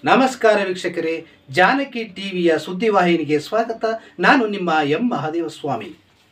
ನಮಸ್ಕಾರ ವೀಕ್ಷಕರೇ, ಜಾನಕಿ ಟಿವಿಯ ಸುದ್ದಿವಾಹಿನಿಗೆ ಸ್ವಾಗತ. ನಾನು ನಿಮ್ಮ M Mahadevaswamy.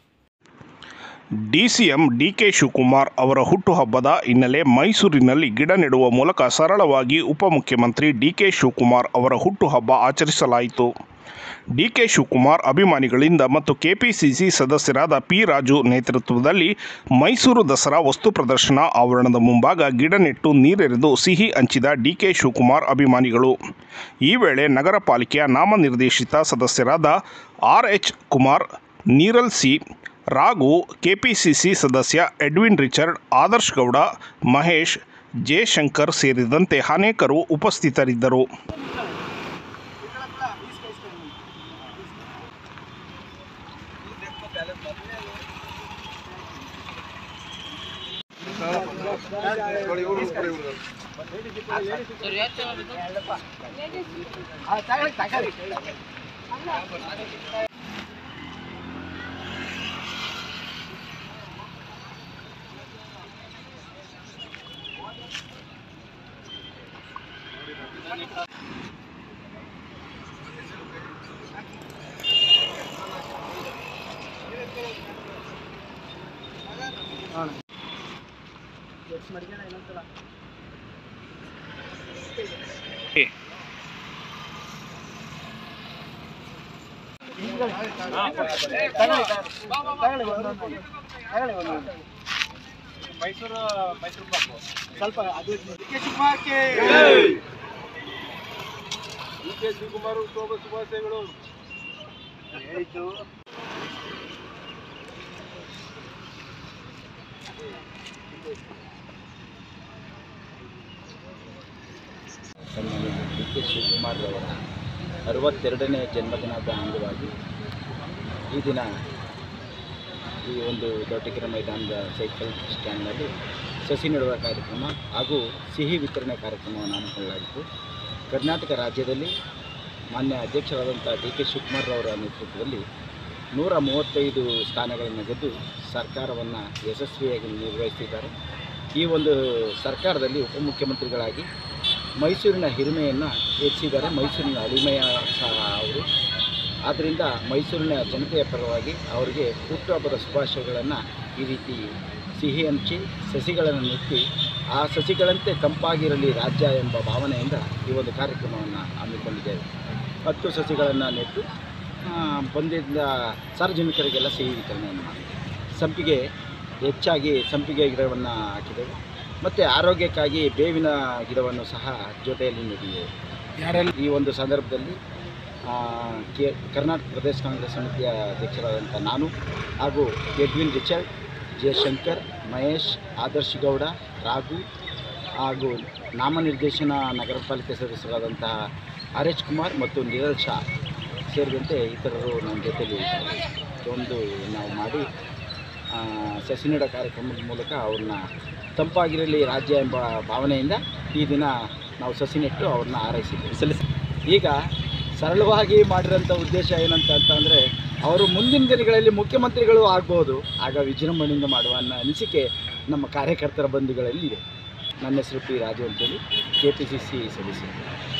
DCM DK Shivakumar ಅವರ ಹುಟ್ಟುಹಬ್ಬದ ಹಿನ್ನೆಲೆ ಮೈಸೂರಿನಲ್ಲಿ ಗಿಡ ನೆಡುವ ಮೂಲಕ ಸರಳವಾಗಿ ಉಪಮುಖ್ಯಮಂತ್ರಿ ಡಿಕೆ ಶಿವಕುಮಾರ್ ಅವರ ಹುಟ್ಟುಹಬ್ಬ ಆಚರಿಸಲಾಯಿತು. ಡಿಕೆ ಶಿವಕುಮಾರ್ ಅಭಿಮಾನಿಗಳಿಂದ ಮತ್ತು ಕೆಪಿಸಿಸಿ ಸದಸ್ಯರಾದ ಪಿ ರಾಜು ನೇತೃತ್ವದಲ್ಲಿ ಮೈಸೂರು ದಸರಾ ವಸ್ತು ಪ್ರದರ್ಶನ ಆವರಣದ ಮುಂಭಾಗ ಗಿಡ ನೆಟ್ಟು ನೀರೆರೆದು ಸಿಹಿ ಹಂಚಿದ ಡಿಕೆ ಶಿವಕುಮಾರ್ ಅಭಿಮಾನಿಗಳು. ಈ ವೇಳೆ ನಗರ ಪಾಲಿಕೆಯ ನಾಮನಿರ್ದೇಶಿತ ಸದಸ್ಯರಾದ RH Kumar, Niral C, Raghu, KPCC ಸದಸ್ಯ ಎಡ್ವಿನ್ ರಿಚರ್ಡ್, ಆದರ್ಶ್ ಗೌಡ, ಮಹೇಶ್, ಜಯಶಂಕರ್ ಸೇರಿದಂತೆ ಅನೇಕರು ಉಪಸ್ಥಿತರಿದ್ದರು. ಮೈಸೂರು ಸ್ವಲ್ಪ ಅದು ಡಿಕೆ ಶಿವಕುಮಾರ್ ಶುಭಾಶಯಗಳು ಹೇಳಿದ್ದು. ಸನ್ಮಾನ್ಯ ಡಿಕೆ ಶಿವಕುಮಾರ್ ಅವರ 62ನೇ ಜನ್ಮದಿನದ ಅಂಗವಾಗಿ ಈ ದಿನ ಈ ಒಂದು ದೊಡ್ಡಕೆರೆ ಮೈದಾನದ ಸೈಕಲ್ ಸ್ಟ್ಯಾಂಡ್ನಲ್ಲಿ ಸಸಿ ನೆಡುವ ಕಾರ್ಯಕ್ರಮ ಹಾಗೂ ಸಿಹಿ ವಿತರಣೆ ಕಾರ್ಯಕ್ರಮವನ್ನು ಹಮ್ಮಿಕೊಳ್ಳಲಾಗಿತ್ತು. ಕರ್ನಾಟಕ ರಾಜ್ಯದಲ್ಲಿ ಮಾನ್ಯ ಅಧ್ಯಕ್ಷರಾದಂಥ ಡಿಕೆ ಶಿವಕುಮಾರ್ ಅವರ ನೇತೃತ್ವದಲ್ಲಿ 135 ಸ್ಥಾನಗಳನ್ನು ಗೆದ್ದು ಸರ್ಕಾರವನ್ನು ಯಶಸ್ವಿಯಾಗಿ ನಿರ್ವಹಿಸಿದ್ದಾರೆ. ಈ ಒಂದು ಸರ್ಕಾರದಲ್ಲಿ ಉಪಮುಖ್ಯಮಂತ್ರಿಗಳಾಗಿ ಮೈಸೂರಿನ ಹಿರಿಮೆಯನ್ನು ಹೆಚ್ಚಿದ್ದಾರೆ. ಮೈಸೂರಿನ ಅಳಿಮೆಯ ಸಹ ಅವರು. ಆದ್ದರಿಂದ ಮೈಸೂರಿನ ಜನತೆಯ ಪರವಾಗಿ ಅವರಿಗೆ ಹುಟ್ಟುಹಬ್ಬದ ಶುಭಾಶಯಗಳನ್ನು ಈ ರೀತಿ ಸಿಹಿ ಹಂಚಿ ಸಸಿಗಳನ್ನು ನೆಟ್ಟಿ ಆ ಸಸಿಗಳಂತೆ ತಂಪಾಗಿರಲಿ ರಾಜ್ಯ ಎಂಬ ಭಾವನೆಯಿಂದ ಈ ಒಂದು ಕಾರ್ಯಕ್ರಮವನ್ನು ಹಮ್ಮಿಕೊಂಡಿದ್ದೇವೆ. 10 ಸಸಿಗಳನ್ನು ನೆಟ್ಟು ಬಂದಿದ್ದ ಸಾರ್ವಜನಿಕರಿಗೆಲ್ಲ ಸಿಹಿ ವಿತರಣೆಯನ್ನು ಮಾಡಿದ್ದೇವೆ. ಹೆಚ್ಚಾಗಿ ಸಂಪಿಗೆ ಗಿಡವನ್ನು ಹಾಕಿದ್ದೇವೆ ಮತ್ತು ಆರೋಗ್ಯಕ್ಕಾಗಿ ಬೇವಿನ ಗಿಡವನ್ನು ಸಹ ಜೊತೆಯಲ್ಲಿ ನೆಟ್ಟಿದ್ದೇವೆ. ಯಾರಲ್ಲಿ ಈ ಒಂದು ಸಂದರ್ಭದಲ್ಲಿ ಕರ್ನಾಟಕ ಪ್ರದೇಶ ಕಾಂಗ್ರೆಸ್ ಸಮಿತಿಯ ಅಧ್ಯಕ್ಷರಾದಂಥ ನಾನು ಹಾಗೂ ಎಡ್ವಿನ್ ರಿಚರ್ಡ್, ಜಯಶಂಕರ್, ಮಹೇಶ್, ಆದರ್ಶ್ ಗೌಡ, ರಾಘು ಹಾಗೂ ನಾಮನಿರ್ದೇಶನ ನಗರ ಪಾಲಿಕೆ ಸದಸ್ಯರಾದಂತಹ RH ಕುಮಾರ್ ಮತ್ತು ನೀರಲ್ ಶಾ ಸೇರಿದಂತೆ ಇತರರು ನಮ್ಮ ಜೊತೆಯಲ್ಲಿ ಒಂದು ನಾವು ಮಾಡಿ ಸಸಿ ನೆಡೋ ಕಾರ್ಯಕ್ರಮದ ಮೂಲಕ ಅವ್ರನ್ನ ತಂಪಾಗಿರಲಿ ರಾಜ್ಯ ಎಂಬ ಭಾವನೆಯಿಂದ ಈ ದಿನ ನಾವು ಸಸಿ ನೆಟ್ಟು ಅವ್ರನ್ನ ಹಾರೈಸಿದ್ದೀವಿ. ಈಗ ಸರಳವಾಗಿ ಮಾಡಿರೋಂಥ ಉದ್ದೇಶ ಏನಂತಂದರೆ ಅವರು ಮುಂದಿನ ದಿನಗಳಲ್ಲಿ ಮುಖ್ಯಮಂತ್ರಿಗಳು ಆಗ್ಬೋದು, ಆಗ ವಿಜೃಂಭಣೆಯಿಂದ ಮಾಡುವ ಅನ್ನೋ ಅನಿಸಿಕೆ ನಮ್ಮ ಕಾರ್ಯಕರ್ತರ ಬಂಧುಗಳಲ್ಲಿ ಇದೆ. ನನ್ನ ಹೆಸರು ಪಿ ರಾಜು ಅಂತೇಳಿ, KPCC ಸದಸ್ಯರು.